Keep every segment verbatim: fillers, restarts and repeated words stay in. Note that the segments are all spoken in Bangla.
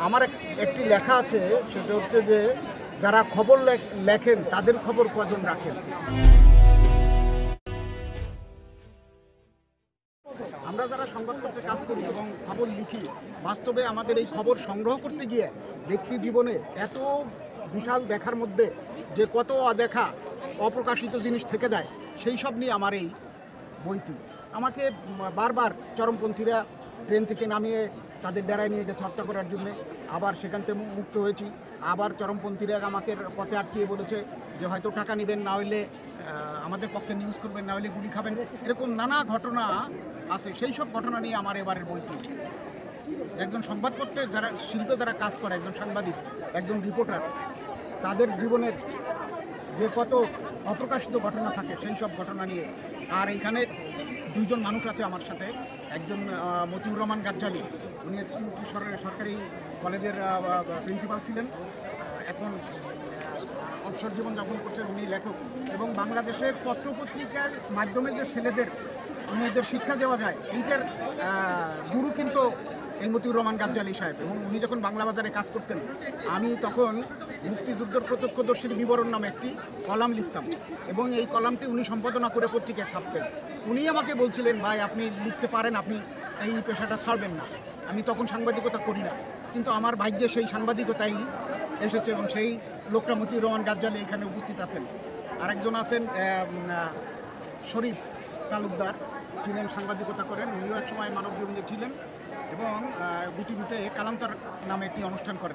আমার একটি লেখা আছে, সেটা হচ্ছে যে যারা খবর লেখেন তাদের খবর কজন রাখেন। আমরা যারা সংবাদপত্রে কাজ করি এবং খবর লিখি, বাস্তবে আমাদের এই খবর সংগ্রহ করতে গিয়ে ব্যক্তি জীবনে এত বিশাল দেখার মধ্যে যে কত অদেখা অপ্রকাশিত জিনিস থেকে যায়, সেই সব নিয়ে আমার এই বইটি। আমাকে বারবার চরমপন্থীরা ট্রেন থেকে নামিয়ে তাদের ডেরায় নিয়ে গেছে হত্যা করার জন্য, আবার সেখান থেকে মুক্ত হয়েছি। আবার চরমপন্থীরা আমাকে পথে আটকিয়ে বলেছে যে হয়তো টাকা নেবেন, না হইলে আমাদের পক্ষে নিউজ করবেন, না হলে গুলি খাবেন। এরকম নানা ঘটনা আছে। সেই সব ঘটনা নিয়ে আমার এবারের বইটি। একজন সংবাদপত্রের যারা শিল্পে যারা কাজ করে, একজন সাংবাদিক, একজন রিপোর্টার, তাদের জীবনের যে কত অপ্রকাশিত ঘটনা থাকে সেই সব ঘটনা নিয়ে। আর এইখানে দুইজন মানুষ আছে আমার সাথে। একজন মতিউর রহমান গাজ্জালি, উনি সরকারি কলেজের প্রিন্সিপাল ছিলেন, এখন অবসর জীবন যাপন করছেন। উনি লেখক এবং বাংলাদেশের পত্রপত্রিকার মাধ্যমে যে ছেলেদের মেয়েদের শিক্ষা দেওয়া যায়, এইটার গুরু কিন্তু এই মতিউর রহমান গাজ্জালি সাহেব। এবং উনি যখন বাংলা বাজারে কাজ করতেন, আমি তখন মুক্তিযুদ্ধের প্রত্যক্ষদর্শীর বিবরণ নামে একটি কলাম লিখতাম এবং এই কলামটি উনি সম্পাদনা করে পত্রিকায় ছাপতেন। উনি আমাকে বলছিলেন, ভাই আপনি লিখতে পারেন, আপনি এই পেশাটা ছাড়বেন না। আমি তখন সাংবাদিকতা করি না, কিন্তু আমার ভাগ্যে সেই সাংবাদিকতাই এসেছে এবং সেই লোকটা মতিউর রহমান গাজ্জালি এখানে উপস্থিত আছেন। আরেকজন আছেন শরীফ তালুকদার, ছিলেন সাংবাদিকতা করেন, উনিও এক সময় মানব জীবনে ছিলেন এবং বিটিভিতে কালান্তর নামে একটি অনুষ্ঠান করেন।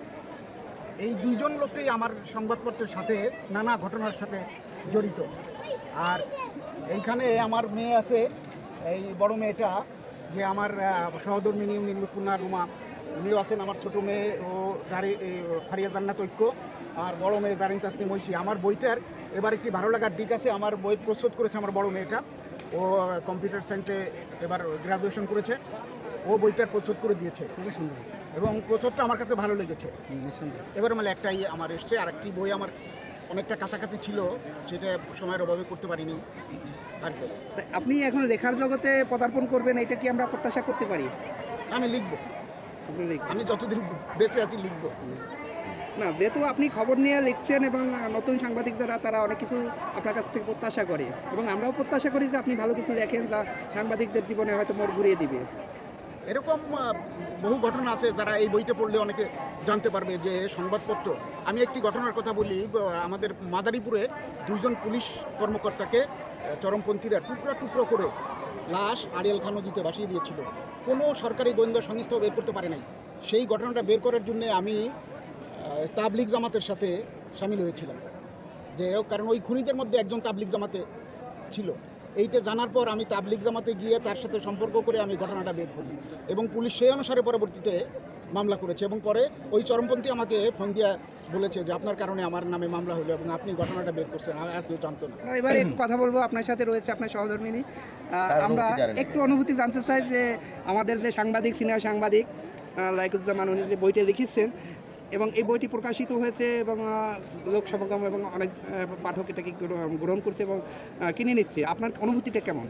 এই দুইজন লোকটাই আমার সংবাদপত্রের সাথে নানা ঘটনার সাথে জড়িত। আর এইখানে আমার মেয়ে আছে, এই বড় মেয়েটা যে আমার সহধর্মিনী নির্মূলপূর্ণা রুমা, উনিও আছেন। আমার ছোটো মেয়ে ও জারি ফারিয়া জান্নাত ঐক্য, আর বড় মেয়ে জারিন তাসনিম ঐশী। আমার বইটার এবার একটি ভালো লাগার দিক আছে, আমার বই প্রস্তুত করেছে আমার বড় মেয়েটা। ও কম্পিউটার সায়েন্সে এবার গ্রাজুয়েশন করেছে, ও বইটার প্রস্তুত করে দিয়েছে, খুবই সুন্দর এবং প্রস্তুতটা আমার কাছে ভালো লেগেছে। এবার মানে একটাই আমার এসছে, আর একটি বই আমার অনেকটা কাছাকাছি ছিল, সেটা সময়ের অভাবে করতে পারিনি। আর আপনি এখন লেখার জগতে পদার্পণ করবেন, এটা কি আমরা প্রত্যাশা করতে পারি? আমি লিখবো, আমি যতদিন বেঁচে আছি লিখবো। না, যেহেতু আপনি খবর নিয়ে লিখছেন এবং নতুন সাংবাদিক যারা, তারা অনেক কিছু আপনার কাছ থেকে প্রত্যাশা করে এবং আমরাও প্রত্যাশা করি যে আপনি ভালো কিছু লেখেন যা সাংবাদিকদের জীবনে হয়তো মোড় ঘুরিয়ে দিবে। এরকম বহু ঘটনা আছে যারা এই বইটা পড়লে অনেকে জানতে পারবে যে সংবাদপত্র। আমি একটি ঘটনার কথা বলি। আমাদের মাদারীপুরে দুইজন পুলিশ কর্মকর্তাকে চরমপন্থীরা টুকরা টুকরো করে লাশ আড়িয়াল খান নদীতে ভাসিয়ে দিয়েছিল। কোনো সরকারি গোয়েন্দা সংস্থাও বের করতে পারে নাই। সেই ঘটনাটা বের করার জন্যে আমি তাবলিগ জামাতের সাথে সামিল হয়েছিলাম, যে কারণ ওই খুনিদের মধ্যে একজন তাবলিগ জামাতে ছিল। এইটা জানার পর আমি তাবলিগ জামাতে গিয়ে তার সাথে সম্পর্ক করে আমি ঘটনাটা বের করি এবং পুলিশ সেই অনুসারে পরবর্তীতে মামলা করেছে। এবং পরে ওই চরমপন্থী আমাকে ফোন দিয়ে বলেছে যে আপনার কারণে আমার নামে মামলা হলো এবং আপনি ঘটনাটা বের করছেন, আর কেউ জানতো না। এবারে কথা বলবো, আপনার সাথে রয়েছে আপনার সহধর্মিনী। আমরা একটু অনুভূতি জানতে চাই যে আমাদের যে সাংবাদিক, সিনিয়র সাংবাদিক লাইকুজ্জামান, উনি যে বইটা লিখেছেন এবং এই বইটি প্রকাশিত হয়েছে এবং লোক সমাগম এবং অনেক পাঠক এটাকে গ্রহণ করছে এবং কিনে নিচ্ছে, আপনার অনুভূতিটা কেমন?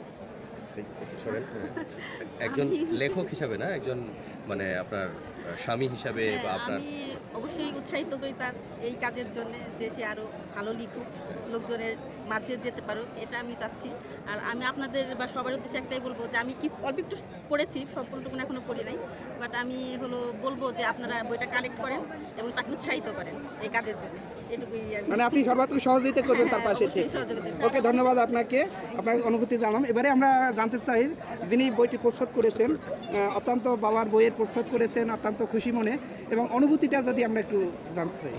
একজন লেখক হিসাবে না, একজন মানে আপনার স্বামী হিসাবে বা আপনার অবশ্যই উৎসাহিত করি তার এই কাজের জন্য, যে সে আরও ভালো লিখুক, লোকজনের মাঝে যেতে পারুক, এটা আমি চাচ্ছি। আর আমি আপনাদের বা সবার উদ্দেশ্যে একটাই বলবো যে আমি কিছু অল্প একটু পড়েছি, সম্পূর্ণটুকু এখনও পড়ি নাই, বাট আমি হলো বলবো যে আপনারা বইটা কালেক্ট করেন এবং তাকে উৎসাহিত করেন এই কাজের জন্য। এটুকুই মানে আপনি সর্বাত্মক সহযোগিতা করবেন তার পাশে থেকে। ওকে, ধন্যবাদ আপনাকে, আপনার অনুভূতি জানাম। এবারে আমরা জানতে চাই, যিনি বইটি প্রস্তুত করেছেন, অত্যন্ত বাবার বইয়ের প্রস্তুত করেছেন, অত্যন্ত খুশি মনে, এবং অনুভূতিটা যদি আমরা একটু জানতে চাই।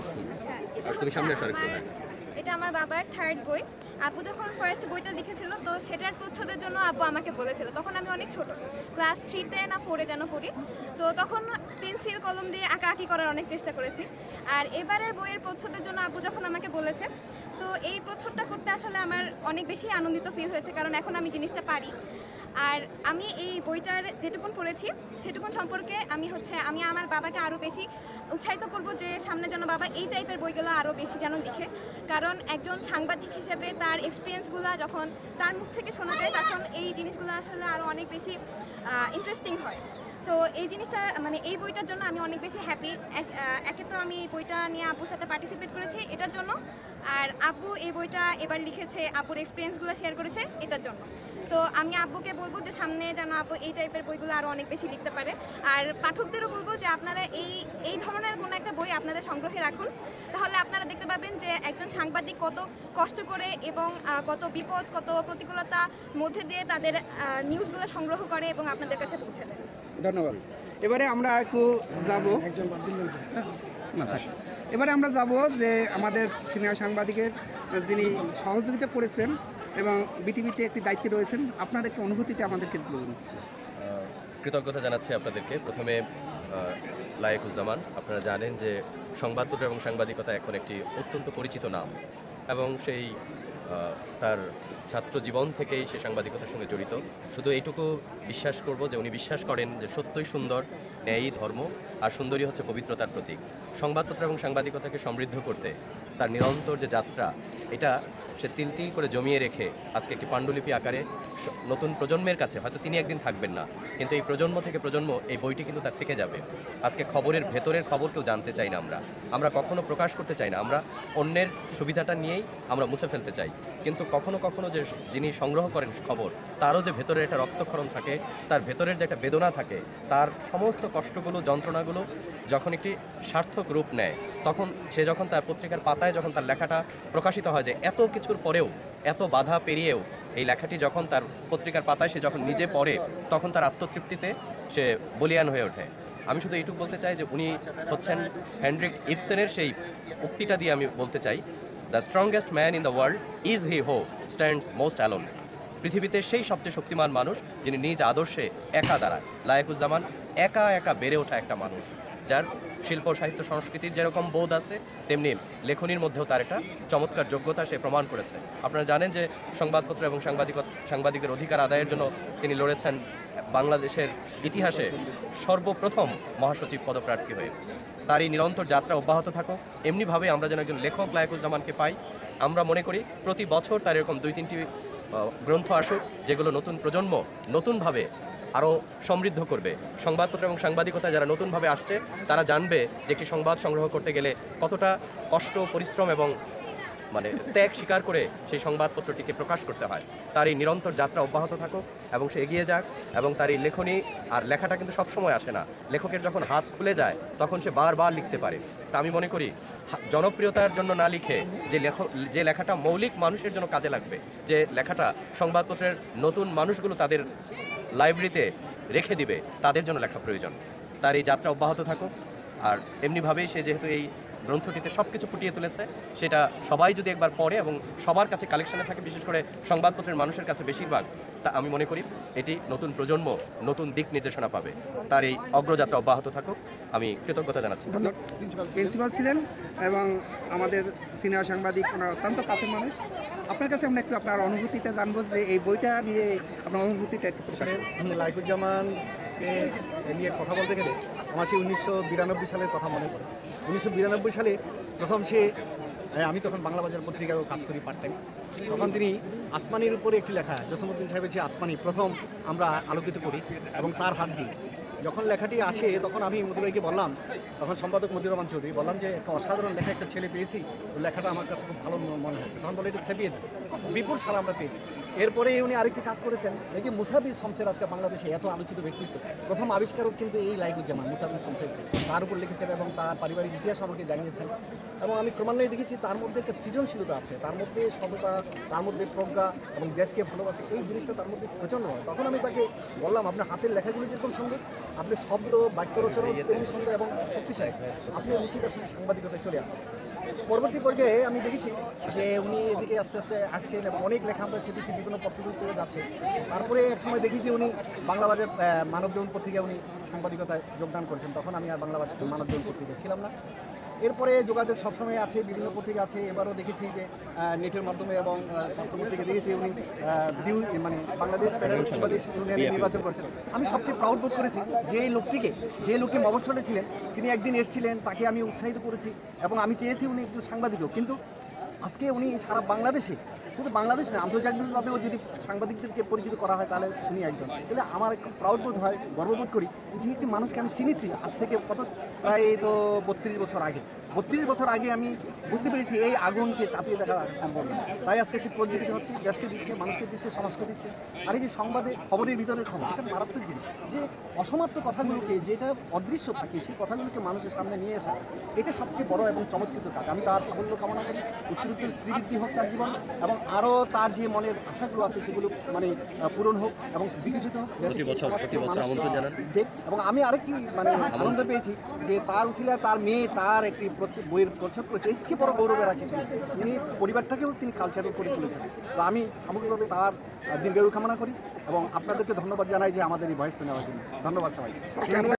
এটা আমার বাবার থার্ড বই। আপু যখন ফার্স্ট বইটা লিখেছিল, তো সেটার প্রচ্ছদের জন্য আপু আমাকে বলেছিল, তখন আমি অনেক ছোট, ক্লাস থ্রিতে না ফোরে যেন পড়ি। তো তখন পেন্সিল কলম দিয়ে আঁকাআঁকি করার অনেক চেষ্টা করেছি। আর এবারের বইয়ের প্রচ্ছদের জন্য আপু যখন আমাকে বলেছে, তো এই প্রচ্ছদটা করতে আসলে আমার অনেক বেশি আনন্দিত ফিল হয়েছে, কারণ এখন আমি জিনিসটা পারি। আর আমি এই বইটার যেটুকুন পড়েছি সেটুকুন সম্পর্কে আমি হচ্ছে আমি আমার বাবাকে আরও বেশি উৎসাহিত করব যে সামনে যেন বাবা এই টাইপের বইগুলো আরও বেশি যেন লিখে, কারণ একজন সাংবাদিক হিসেবে তার এক্সপিরিয়েন্সগুলো যখন তার মুখ থেকে শোনা যায়, তখন এই জিনিসগুলো আসলে আরও অনেক বেশি ইন্টারেস্টিং হয়। সো এই জিনিসটা মানে এই বইটার জন্য আমি অনেক বেশি হ্যাপি। একে তো আমি এই বইটা নিয়ে আপুর সাথে পার্টিসিপেট করেছি এটার জন্য, আর আব্বু এই বইটা এবার লিখেছে, আব্বুর এক্সপিরিয়েন্সগুলো শেয়ার করেছে এটার জন্য। তো আমি আব্বুকে বলবো যে সামনে যেন আব্বু এই টাইপের বইগুলো আরও অনেক বেশি লিখতে পারে। আর পাঠকদেরও বলবো যে আপনারা এই এই ধরনের কোনো একটা বই আপনাদের সংগ্রহে রাখুন, তাহলে আপনারা দেখতে পাবেন যে একজন সাংবাদিক কত কষ্ট করে এবং কত বিপদ, কত প্রতিকূলতার মধ্যে দিয়ে তাদের নিউজগুলো সংগ্রহ করে এবং আপনাদের কাছে পৌঁছে দেয়। ধন্যবাদ। এবারে আমরা একটু যাব না থাক। এবারে আমরা যাব যে আমাদের সিনিয়র সাংবাদিকের যিনি সহযোগিতা করেছেন এবং বিটিভিতে একটি দায়িত্বে রয়েছেন, আপনার একটু অনুভূতিটা আমাদেরকে বলুন। কৃতজ্ঞতা জানাচ্ছি আপনাদেরকে। প্রথমে লায়েকুজ্জামান, আপনারা জানেন যে সংবাদপত্র এবং সাংবাদিকতা এখন একটি অত্যন্ত পরিচিত নাম, এবং সেই তার ছাত্র জীবন থেকেই সে সাংবাদিকতার সঙ্গে জড়িত। শুধু এইটুকু বিশ্বাস করব যে উনি বিশ্বাস করেন যে সত্যই সুন্দর, ন্যায়ই ধর্ম, আর সুন্দরী হচ্ছে পবিত্রতার প্রতীক। সংবাদপত্র এবং সাংবাদিকতাকে সমৃদ্ধ করতে তার নিরন্তর যে যাত্রা, এটা সে তিল তিল করে জমিয়ে রেখে আজকে একটি পাণ্ডুলিপি আকারে নতুন প্রজন্মের কাছে, হয়তো তিনি একদিন থাকবেন না, কিন্তু এই প্রজন্ম থেকে প্রজন্ম এই বইটি কিন্তু তার থেকে যাবে। আজকে খবরের ভেতরের খবর কেউ জানতে চাই না, আমরা আমরা কখনো প্রকাশ করতে চাই না, আমরা অন্যের সুবিধাটা নিয়েই আমরা মুছে ফেলতে চাই। কিন্তু কখনো কখনো যে যিনি সংগ্রহ করেন খবর, তারও যে ভেতরের একটা রক্তক্ষরণ থাকে, তার ভেতরের যে একটা বেদনা থাকে, তার সমস্ত কষ্টগুলো, যন্ত্রণাগুলো যখন একটি সার্থক রূপ নেয়, তখন সে যখন তার পত্রিকার পাতায় যখন তার লেখাটা প্রকাশিত হয়, যে এত কিছুর পরেও, এত বাধা পেরিয়েও এই লেখাটি যখন তার পত্রিকার পাতায় সে যখন নিজে পড়ে, তখন তার আত্মতৃপ্তিতে সে বলিয়ান হয়ে ওঠে। আমি শুধু এইটুকু বলতে চাই যে উনি হচ্ছেন হেনরিক ইবসেনের সেই উক্তিটা দিয়ে আমি বলতে চাই, the strongest man in the world is he who stands most alone. পৃথিবীতে সেই সবচেয়ে শক্তিমান মানুষ যিনি নিজ আদর্শে একা দাঁড়ায়। লায়েকুজ্জামান একা একা বেড়ে ওঠা একটা মানুষ, যার শিল্প, সাহিত্য, সংস্কৃতির যেরকম বোধ আছে, তেমনি লেখনীর মধ্যেও তার একটা চমৎকার যোগ্যতা সে প্রমাণ করেছে। আপনারা জানেন যে সংবাদপত্র এবং সাংবাদিক সাংবাদিকের অধিকার আদায়ের জন্য তিনি লড়েছেন বাংলাদেশের ইতিহাসে সর্বপ্রথম মহাসচিব পদপ্রার্থী হয়ে। তার এই নিরন্তর যাত্রা অব্যাহত থাকুক। এমনিভাবে আমরা যেন একজন লেখক লায়েকুজ্জামানকে পাই। আমরা মনে করি প্রতি বছর তার এরকম দুই তিনটি গ্রন্থ আসুক, যেগুলো নতুন প্রজন্ম নতুনভাবে আরও সমৃদ্ধ করবে। সংবাদপত্র এবং সাংবাদিকতা যারা নতুনভাবে আসছে, তারা জানবে যে একটি সংবাদ সংগ্রহ করতে গেলে কতটা কষ্ট, পরিশ্রম এবং মানে ত্যাগ স্বীকার করে সেই সংবাদপত্রটিকে প্রকাশ করতে হয়। তার এই নিরন্তর যাত্রা অব্যাহত থাকুক এবং সে এগিয়ে যাক, এবং তার এই লেখনী আর লেখাটা কিন্তু সবসময় আসে না। লেখকের যখন হাত খুলে যায়, তখন সে বারবার লিখতে পারে। তা আমি মনে করি জনপ্রিয়তার জন্য না লিখে যে লেখক যে লেখাটা মৌলিক মানুষের জন্য কাজে লাগবে, যে লেখাটা সংবাদপত্রের নতুন মানুষগুলো তাদের লাইব্রেরিতে রেখে দিবে, তাদের জন্য লেখা প্রয়োজন। তার এই যাত্রা অব্যাহত থাকুক। আর এমনিভাবেই সে যেহেতু এই গ্রন্থটিতে সব কিছু ফুটিয়ে তুলেছে, সেটা সবাই যদি একবার পড়ে এবং সবার কাছে কালেকশনে থাকে, বিশেষ করে সংবাদপত্রের মানুষের কাছে বেশিরভাগ, তা আমি মনে করি এটি নতুন প্রজন্ম নতুন দিক নির্দেশনা পাবে। তার এই অগ্রযাত্রা অব্যাহত থাকুক। আমি কৃতজ্ঞতা জানাচ্ছি। প্রিন্সিপাল ছিলেন এবং আমাদের সিনিয়র সাংবাদিক, ওনার অত্যন্ত কাছের মানুষ। আপনার কাছে আমরা একটু আপনার অনুভূতিটা জানবো, যে এই বইটা নিয়ে আপনার অনুভূতিটা একটু প্রকাশ। লায়েকুজ্জামানকে নিয়ে কথা বলতে গেলে আমার সেই উনিশশো বিরানব্বই সালের কথা মনে পড়ে। উনিশশো বিরানব্বই সালে প্রথম সে, আমি তখন বাংলা বাজার পত্রিকায় কাজ করি পার্ট টাইম, তখন তিনি আসমানির উপরে একটি লেখা, জসীমউদ্দিন সাহেবের যে আসমানি প্রথম আমরা আলোকিত করি, এবং তার হাত দিয়ে যখন লেখাটি আসে, তখন আমি মতিউর ভাইকে বললাম, তখন সম্পাদক মতিউর রহমান চৌধুরী, বললাম যে একটা অসাধারণ লেখা একটা ছেলে পেয়েছি, ওই লেখাটা আমার কাছে খুব ভালো মনে হয়েছে। তখন বলে এটা ছাপিয়ে দেয়, বিপুল সারা আমরা পেয়েছি। এরপরে উনি আরেকটি কাজ করেছেন, এই যে মুসাফির শমসের আজকে বাংলাদেশে এত আলোচিত ব্যক্তিত্ব, প্রথম আবিষ্কারক কিন্তু এই লায়েকুজ্জামান মুসাফির শমসের, তার উপর লিখেছেন এবং তার পারিবারিক ইতিহাস আমাকে জানিয়েছেন। এবং আমি ক্রমান্বয়ে দেখেছি তার মধ্যে একটা সৃজনশীলতা আছে, তার মধ্যে সততা, তার মধ্যে প্রজ্ঞা এবং দেশকে ভালোবাসে, এই জিনিসটা তার মধ্যে প্রচণ্ড হয়। তখন আমি তাকে বললাম, আপনার হাতের লেখাগুলি যেরকম সুন্দর, আপনি শব্দ বাক্য রচনা তেমনি সুন্দর এবং শক্তিশালী, আপনি উচিত আসলে সাংবাদিকতায় চলে আসেন। পরবর্তী পর্যায়ে আমি দেখেছি যে উনি এদিকে আস্তে আস্তে আসছেন এবং অনেক লেখা আমরা চেপেছি, বিভিন্ন পত্রিকাগুলো যাচ্ছে। তারপরে এক সময় দেখি যে উনি বাংলা বাজার মানবজীবন পত্রিকায় উনি সাংবাদিকতায় যোগদান করেছেন। তখন আমি আর বাংলা বাজার মানবজীবন পত্রিকায় ছিলাম না। এরপরে যোগাযোগ সবসময় আছে, বিভিন্ন পত্রিকা আছে। এবারও দেখেছি যে নেটের মাধ্যমে এবং পত্রপত্রিকা দেখেছি উনি ডিউ মানে বাংলাদেশ ফেডারেল সাংবাদিক ইউনিয়নে নির্বাচন করেছেন। আমি সবচেয়ে প্রাউড বোধ করেছি যে এই লোকটিকে, যে লোকটি মফস্বলে ছিলেন, তিনি একদিন এসেছিলেন, তাকে আমি উৎসাহিত করেছি এবং আমি চেয়েছি উনি একটু সাংবাদিকও, কিন্তু আজকে উনি সারা বাংলাদেশে শুধু বাংলাদেশ না, আন্তর্জাতিকভাবেও যদি সাংবাদিকদেরকে পরিচিত করা হয় তাহলে উনি একজন। তাহলে আমার একটু প্রাউড বোধ হয়, গর্ববোধ করি যে একটি মানুষকে আমি চিনেছি আজ থেকে কত প্রায় তো বত্রিশ বছর আগে বত্রিশ বছর আগে আমি বুঝতে পেরেছি এই আগুনকে চাপিয়ে দেখা সম্ভব না। তাই আজকে সে প্রজ্বলিত হচ্ছে, দেশকে দিচ্ছে, মানুষকে দিচ্ছে, সমাজকে দিচ্ছে। আর এই যে সংবাদে খবরের ভিতরের খবর, এটা মারাত্মক জিনিস, যে অসমাপ্ত কথাগুলোকে, যেটা অদৃশ্য থাকে সেই কথাগুলোকে মানুষের সামনে নিয়ে আসা, এটা সবচেয়ে বড় এবং চমৎকৃত কাজ। আমি তার সাফল্য কামনা করি, উত্তর উত্তর শ্রীবৃদ্ধি হোক তার জীবন, এবং আরও তার যে মনের আশাগুলো আছে সেগুলো মানে আহ, পূরণ হোক এবং বিকশিত হোক। প্রতি বছর প্রতি বছর আমন্ত্রণ জানান। দেখ, এবং আমি আরেকটি মানে আনন্দ পেয়েছি যে তার উসিলায় তার মেয়ে তার একটি প্রচ্ছ- বইয়ের প্রচ্ছদ করেছে। এর চেয়ে বড় গৌরবের আর কিছু নেই। তিনি পরিবারটাকেও তিনি কালচারাল করে তুলেছেন। তো আমি সামগ্রিকভাবে তার দীর্ঘায়ু কামনা করি এবং আপনাদেরকে ধন্যবাদ জানাই যে আমাদের এই ভয়েসটা নেওয়ার জন্য। ধন্যবাদ সবাই।